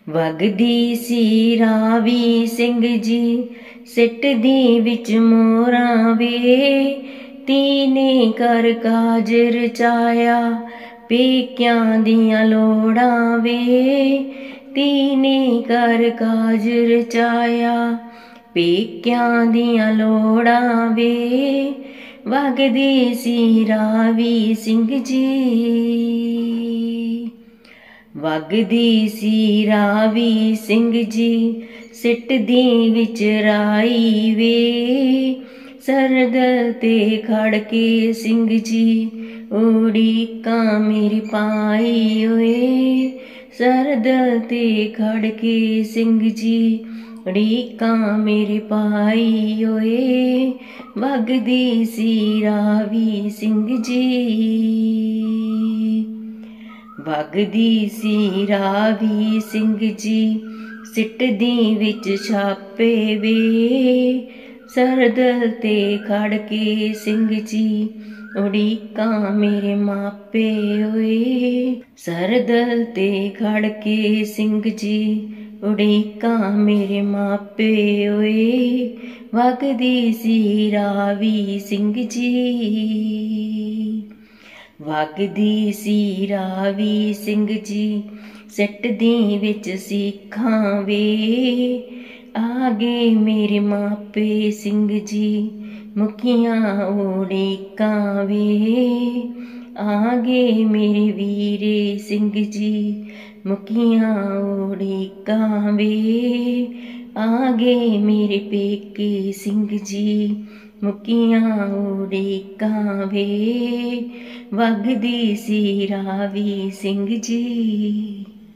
ਵਗਦੀ ਸੀ ਰਾਵੀ ਸਿੰਘ ਜੀ ਸਿੱਟਦੀ ਵਿੱਚ ਮੋਰਾਂ ਵੇ। ਤੀਨੇ ਕਰ ਕਾਜ ਰਚਾਇਆ ਪੇਕਿਆਂ ਦੀਆਂ ਲੋੜਾਂ ਵੇ। ਤੀਨੇ ਕਰ ਕਾਜ ਰਚਾਇਆ ਪੇਕਿਆਂ ਦੀਆਂ ਲੋੜਾਂ ਵੇ। ਵਗਦੇ ਸੀ ਰਾਵੀ ਸਿੰਘ ਜੀ, ਵਗਦੀ ਸੀ ਰਾਵੀ ਸਿੰਘ ਜੀ ਸਿੱਟਦੀ ਵਿੱਚ ਰਾਈ ਵੇ। ਸਰਦਲ ਤੇ ਖੜ ਕੇ ਸਿੰਘ ਜੀ ਉਡੀਕਾਂ ਮੇਰੀ ਪਾਈ ਓਏ। ਸਰਦਲ ਤੇ ਖੜ ਕੇ ਸਿੰਘ ਜੀ ਉਡੀਕਾਂ ਮੇਰੀ ਪਾਈ ਓਏ। ਵਗਦੀ ਸੀ ਰਾਵੀ ਸਿੰਘ ਜੀ, ਵਗਦੀ ਸੀ ਰਾਵੀ ਸਿੰਘ ਜੀ ਸਿੱਟਦੀ ਵਿੱਚ ਛਾਪੇ ਵੇ। ਸਰਦਲ ਤੇ ਖੜ ਕੇ ਸਿੰਘ ਜੀ ਉਡੀਕਾਂ ਮੇਰੇ ਮਾਪੇ ਓਏ। ਸਰਦਲ ਤੇ ਖੜ ਕੇ ਸਿੰਘ ਜੀ ਉਡੀਕਾਂ ਮੇਰੇ ਮਾਪੇ ਓਏ। ਵਗਦੀ ਸੀ ਰਾਵੀ ਸਿੰਘ ਜੀ, ਵਗਦੀ ਸੀ ਰਾਵੀ ਸਿੰਘ ਜੀ ਸਿੱਟਦੀ ਵਿੱਚ ਸੀਖਾਂ ਵੇ। ਆ ਗਏ ਮੇਰੇ ਮਾਪੇ ਸਿੰਘ ਜੀ ਮੁਖੀਆਂ ਉਡੀਕਾਂ ਵੇ। ਆ ਗਏ ਮੇਰੇ ਵੀਰੇ ਸਿੰਘ ਜੀ ਮੁਖੀਆਂ ਉਡੀਕਾਂ ਵੇ। ਆ ਗਏ ਮੇਰੇ ਪੇਕੇ ਸਿੰਘ ਜੀ ਮੁਖੀਆਂ ਉਡੀਕਾਂ ਵੇ। ਵਗਦੀ ਸੀ ਰਾਵੀ ਸਿੰਘ ਜੀ।